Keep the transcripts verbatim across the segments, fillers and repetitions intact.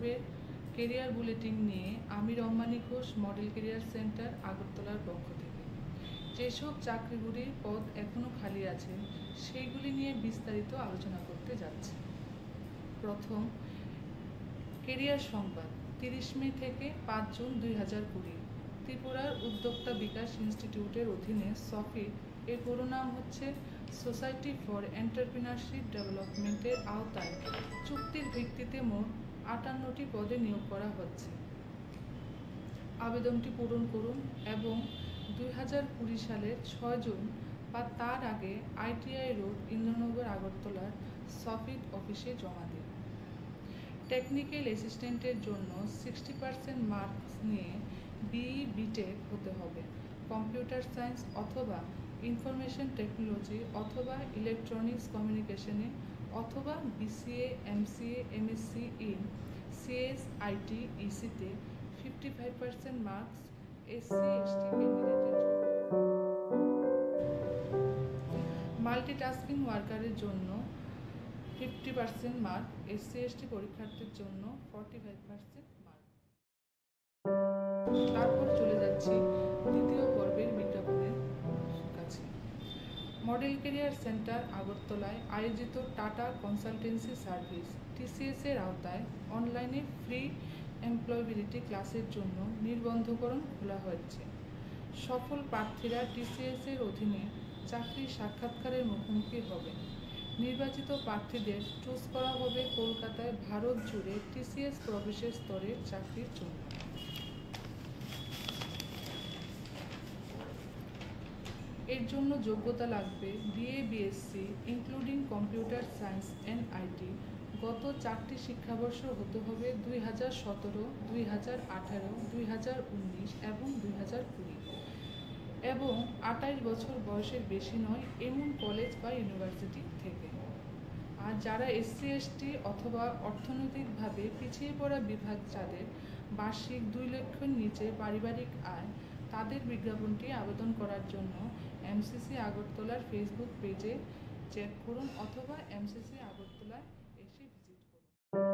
পর্বের career bulletin নিয়ে আমি Rammani Ghosh, model career centre, আগরতলার পক্ষ থেকে। যেসব চাকরিগুলির পদ এখনও খালি আছে সেইগুলি নিয়ে বিস্তারিত আলোচনা করতে যাচ্ছি। প্রথম, কেরিয়ার সংবাদ তিরিশ মে থেকে পাঁচ জুন দুই হাজার কুড়ি। ত্রিপুরার উদ্যোক্তা বিকাশ ইনস্টিটিউটের অধীনে সফিট, এর পুরো নাম হচ্ছে সোসাইটি ফর এন্টারপ্রিনারশিপ ডেভেলপমেন্টের আওতায় চুক্তির ভিত্তিতে মোট আটান্নটি পদে নিয়োগ করা হচ্ছে। আবেদনটি পূরণ করুন এবং দুই হাজার কুড়ি সালের ছয় জুন বা তার আগে আইটিআই রোড, ইন্দ্রনগর, আগরতলার সফিট অফিসে জমা দিন। টেকনিক্যাল অ্যাসিস্ট্যান্টের জন্য সিক্সটি পার্সেন্ট মার্কস নিয়ে বিই বিটেক হতে হবে। কম্পিউটার সায়েন্স অথবা ইনফরমেশন টেকনোলজি অথবা ইলেকট্রনিক্স কমিউনিকেশনে অথবা BCA, MCA, MSc in CS, IT, ইসিতে fifty five percent marks SC ST ক্যান্ডিডেটের জন্য। মাল্টিটাস্কিং ওয়ার্কারের জন্য fifty percent mark, SC ST পরীক্ষার্থীর জন্য ফর্টি ফাইভ পার্সেন্ট মার্ক। তারপর চলে যাচ্ছি দ্বিতীয় পর্বের বিজ্ঞাপনের কাছে। মডেল কেরিয়ার সেন্টার আগরতলায় আয়োজিত টাটা কনসালটেন্সি সার্ভিস টিসিএস এর আওতায় অনলাইনে ফ্রি এমপ্লয়াবিলিটি ক্লাসের জন্য নির্বন্ধকরণ খোলা হয়েছে। সফল প্রার্থীরা টিসিএস এর অধীনে চাকরির সাক্ষাৎকারের মুখোমুখি হবেন। নির্বাচিত প্রার্থীদের চুজ করা হবে কলকাতায় ভারত জুড়ে টিসিএস প্রবেশের স্তরের চাকরির জন্য। এর জন্য যোগ্যতা লাগবে BA, BSc including computer science and IT. গত চারটি শিক্ষাবর্ষ হতে হবে দুই হাজার সতেরো, দুই হাজার আঠারো, দুই হাজার উনিশ এবং দুই হাজার কুড়ি এবং আঠাইশ বছর বয়সের বেশি নয় এমন কলেজ বা ইউনিভার্সিটি থেকে। আর যারা এসসি এসটি অথবা অর্থনৈতিকভাবে পিছিয়ে পড়া বিভাগ, যাদের বার্ষিক দুই লক্ষের নিচে পারিবারিক আয়, তাদের বিজ্ঞাপনটি আবেদন করার জন্য এমসিসি আগরতলার ফেসবুক পেজে চেক করুন অথবা এমসিসি আগরতলায় এসে ভিজিট করুন।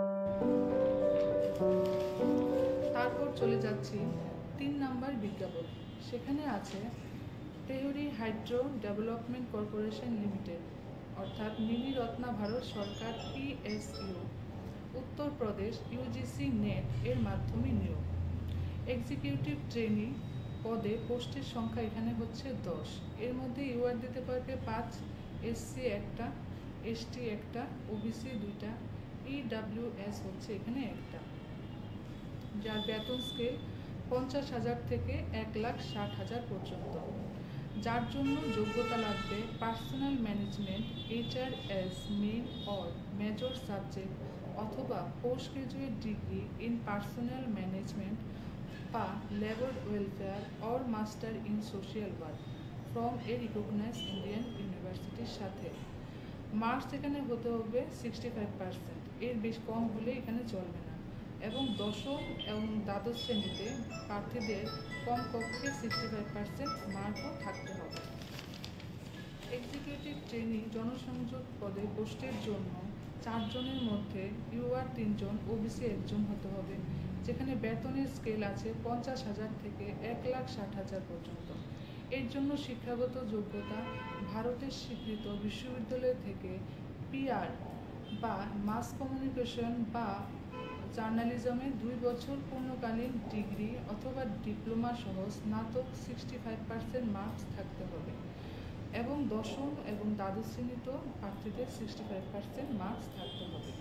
তারপর চলে যাচ্ছি তিন নাম্বার বিজ্ঞাপন। সেখানে আছে Tehri hydro development corporation limited অর্থাৎ মিনি রত্না ভারত সরকার পিএসইউ, উত্তরপ্রদেশ ইউজিসি নেট এর মাধ্যমে নিয়োগ। এক্সিকিউটিভ ট্রেনি পদে পোস্টের সংখ্যা এখানে হচ্ছে দশ। এর মধ্যে ইউআর দিতে পারবে পাঁচ, এসসি একটা, এসটি একটা, ওবিসি দুইটা, ইডাব্লিউএস হচ্ছে এখানে একটা। যার বেতন স্কেল পঞ্চাশ হাজার থেকে এক লাখ ষাট হাজার পর্যন্ত। যার জন্য যোগ্যতা লাগবে personal management, HRS main or major subject অথবা post graduate degree in personal management বা labour welfare or master in social work from a recognise Indian ইউনিভার্সিটির সাথে। মার্কস এখানে হতে হবে সিক্সটি ফাইভ পার্সেন্ট, এর বেশ কম হলে এখানে চলবে না। এবং দশম এবং দ্বাদশ শ্রেণীতে প্রার্থীদের কমপক্ষে সিক্সটি ফাইভ পার্সেন্ট মার্কও থাকতে হবে। এক্সিকিউটিভ ট্রেনিং জনসংযোগ পদে পোস্টের জন্য চারজনের মধ্যে ইউআর তিনজন, ওবিসি একজন হতে হবে। যেখানে বেতনের স্কেল আছে পঞ্চাশ হাজার থেকে এক লাখ ষাট হাজার পর্যন্ত। এর জন্য শিক্ষাগত যোগ্যতা ভারতের স্বীকৃত বিশ্ববিদ্যালয় থেকে পিআর বা মাস কমিউনিকেশন বা জার্নালিজমে দুই বছর পূর্ণকালীন ডিগ্রি অথবা ডিপ্লোমা সহ স্নাতক সিক্সটি ফাইভ পার্সেন্ট মার্কস থাকতে হবে এবং দশম এবং দ্বাদশ শ্রেণীতেও প্রার্থীদের সিক্সটি ফাইভ পার্সেন্ট মার্কস থাকতে হবে।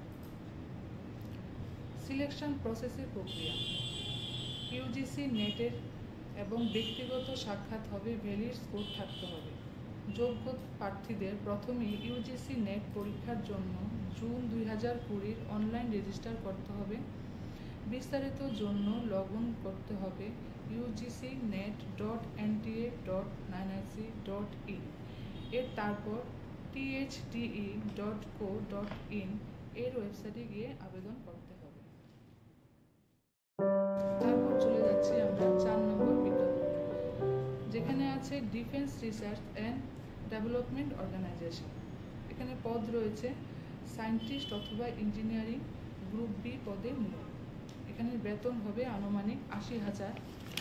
সিলেকশন প্রসেসের প্রক্রিয়া ইউজিসি নেটের এবং ব্যক্তিগত সাক্ষাৎ হবে, ভ্যালিড স্কোর থাকতে হবে। যোগ্য প্রার্থীদের প্রথমে ইউজিসি নেট পরীক্ষার জন্য জুন দুই হাজার কুড়ির অনলাইন রেজিস্টার করতে হবে। বিস্তারিত জন্য লগ ইন করতে হবে UGC NET dot NTA dot NIC dot in এর তারপর THDE dot co dot in এর ওয়েবসাইটে গিয়ে আবেদন করতে হবে। তারপর চলে যাচ্ছি আমরা চার নম্বর বিজ্ঞাপন, যেখানে আছে defence research and development organisation. এখানে পদ রয়েছে সায়েন্টিস্ট অথবা ইঞ্জিনিয়ারিং গ্রুপ বি পদে নিয়োগ। এখানে বেতন হবে আনুমানিক আশি হাজার,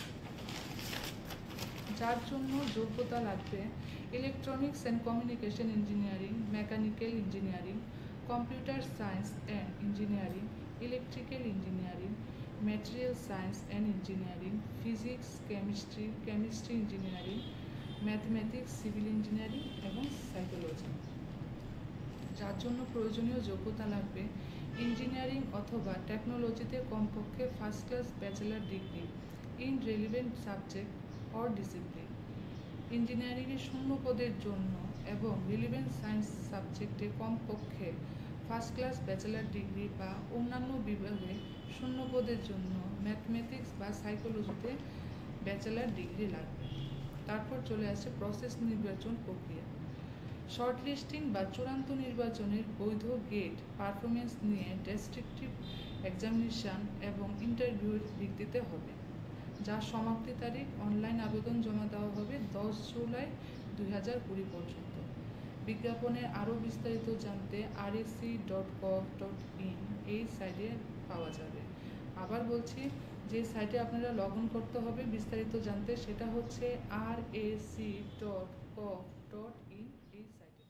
যার জন্য যোগ্যতা লাগবে electronics and communication engineering, mechanical engineering, computer science and engineering, electrical engineering, material science and engineering, physics, chemistry, chemistry engineering, mathematics, civil engineering এবং সাইকোলজি। যার জন্য প্রয়োজনীয় যোগ্যতা লাগবে ইঞ্জিনিয়ারিং অথবা টেকনোলজিতে কমপক্ষে first class bachelor degree in relevant subject or discipline. ইঞ্জিনিয়ারিংয়ের শূন্য পদের জন্য এবং রিলিভেন্ট সায়েন্স সাবজেক্টে কমপক্ষে ফার্স্ট ক্লাস ব্যাচেলার ডিগ্রি বা অন্যান্য বিভাগে শূন্য পদের জন্য ম্যাথমেটিক্স বা সাইকোলজিতে ব্যাচেলার ডিগ্রি লাগবে। তারপর চলে আসে প্রসেস নির্বাচন প্রক্রিয়া। শর্ট লিস্টিং বা চূড়ান্ত নির্বাচনের বৈধ গেট পারফরমেন্স নিয়ে ডেসক্রিপটিভ এক্সামিনেশান এবং ইন্টারভিউর ভিত্তিতে হবে, যার সমাপ্তি তারিখ অনলাইন আবেদন জমা দেওয়া হবে দশ জুলাই দুই হাজার কুড়ি পর্যন্ত। বিজ্ঞাপনের আরও বিস্তারিত জানতে R S C dot gov dot in এই সাইটে পাওয়া যাবে। আবার বলছি, যে সাইটে আপনারা লগ ইন করতে হবে বিস্তারিত জানতে, সেটা হচ্ছে R S C dot gov dot in এই সাইটে।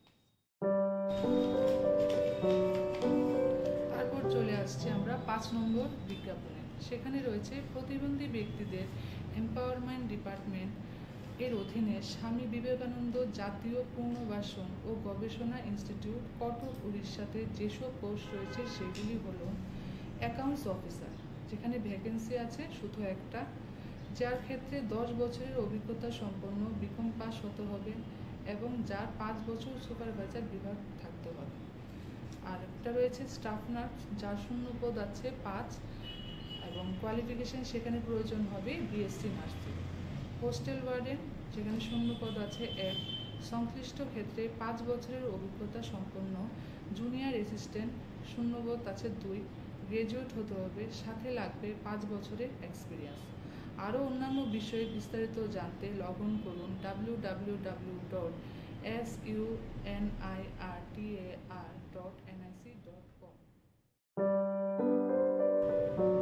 তারপর চলে আসছে আমরা পাঁচ নম্বর বিজ্ঞাপনে। সেখানে রয়েছে প্রতিবন্ধী ব্যক্তিদের এম্পাওয়ারমেন্ট ডিপার্টমেন্ট এর অধীনে স্বামী বিবেকানন্দ জাতীয় পুনর্বাসন ও গবেষণা ইনস্টিটিউট কটক, উড়িষ্যাতে যেসব পোস্ট রয়েছে সেগুলি হলো অ্যাকাউন্টস অফিসার, যেখানে ভ্যাকেন্সি আছে শুধু একটা, যার ক্ষেত্রে দশ বছরের অভিজ্ঞতা সম্পন্ন বিকম পাস হতে হবে এবং যার পাঁচ বছর সুপারভাইজার বিভাগ থাকতে হবে। আর একটা রয়েছে স্টাফ নার্স, যার শূন্য পদ আছে পাঁচ এবং কোয়ালিফিকেশন সেখানে প্রয়োজন হবে বিএসসি নার্সিং। হোস্টেল ওয়ার্ডেন, যেখানে শূন্য পদ আছে এক, সংশ্লিষ্ট ক্ষেত্রে পাঁচ বছরের অভিজ্ঞতা সম্পন্ন জুনিয়র অ্যাসিস্ট্যান্ট, শূন্য পদ আছে দুই, গ্রাজুয়েট হতে হবে, সাথে লাগবে পাঁচ বছরের এক্সপিরিয়েন্স। আরও অন্যান্য বিষয়ে বিস্তারিত জানতে লগ ইন করুন W W W dot S U N I R T A R dot N I C dot com.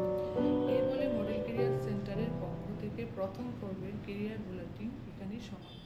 এই বলে মডেল কেরিয়ার সেন্টারের পক্ষ থেকে প্রথম পর্বের কেরিয়ার বুলেটিন এখানেই সমাপ্ত।